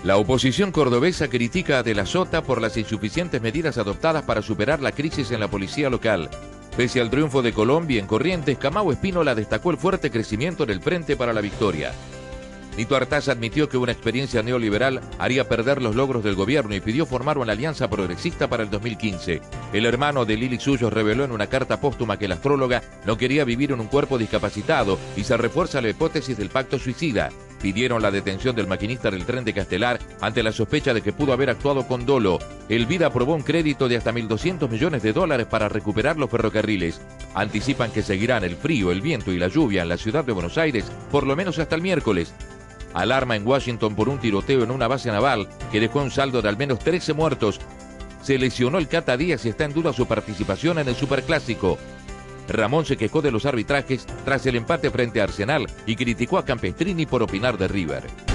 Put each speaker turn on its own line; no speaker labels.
La oposición cordobesa critica a De la Sota por las insuficientes medidas adoptadas para superar la crisis en la policía local. Pese al triunfo de Colombia en Corrientes, Camao Espínola destacó el fuerte crecimiento en el Frente para la Victoria. Nito Artaza admitió que una experiencia neoliberal haría perder los logros del gobierno y pidió formar una alianza progresista para el 2015. El hermano de Lili Suyos reveló en una carta póstuma que la astróloga no quería vivir en un cuerpo discapacitado y se refuerza la hipótesis del pacto suicida. Pidieron la detención del maquinista del tren de Castelar ante la sospecha de que pudo haber actuado con dolo. El BID aprobó un crédito de hasta $1.200 millones para recuperar los ferrocarriles. Anticipan que seguirán el frío, el viento y la lluvia en la ciudad de Buenos Aires por lo menos hasta el miércoles. Alarma en Washington por un tiroteo en una base naval que dejó un saldo de al menos 13 muertos. Se lesionó el Cata Díaz y está en duda su participación en el Superclásico. Ramón se quejó de los arbitrajes tras el empate frente a Arsenal y criticó a Campestrini por opinar de River.